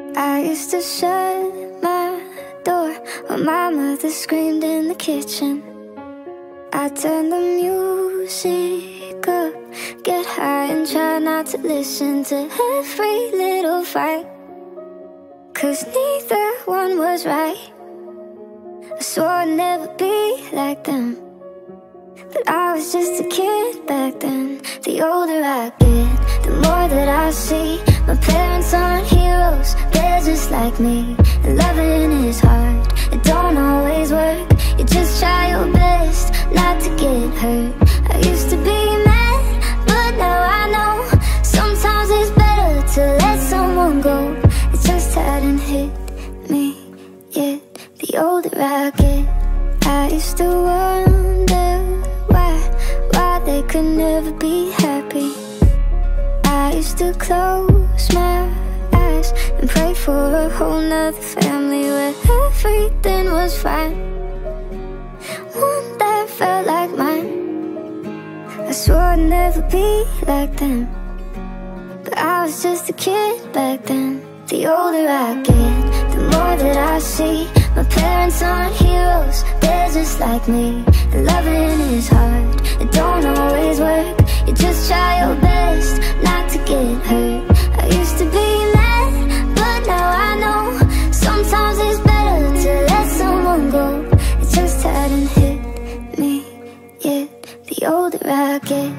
I used to shut my door while my mother screamed in the kitchen. I turned the music up, get high and try not to listen to every little fight, 'cause neither one was right. I swore I'd never be like them, but I was just a kid back then. The older I get, the more that I see my parents aren't heroes, they're just like me. And loving is hard, it don't always work. You just try your best not to get hurt. I used to be mad, but now I know sometimes it's better to let someone go. It just hadn't hit me yet. The older I get, I used to wonder why they could never be happy. I used to close my eyes and pray for a whole nother family where everything was fine, one that felt like mine. I swore I'd never be like them, but I was just a kid back then. The older I get, the more that I see my parents aren't heroes, they're just like me. And loving is hard, it don't always work. You just try your best not to get hurt. I used to be mad, but now I know sometimes it's better to let someone go. It just hadn't hit me yet. The older I get.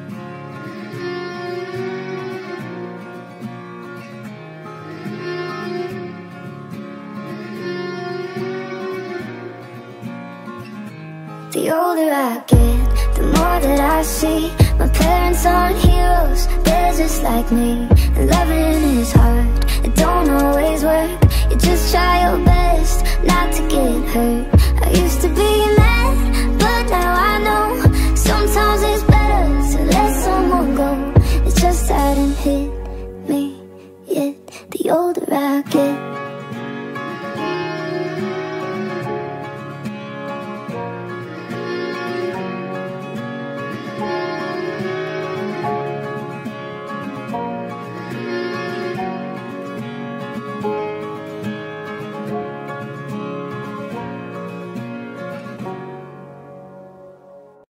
The older I get, the more that I see my parents aren't heroes, they're just like me. And loving is hard, it don't always work. You just try your best not to get hurt.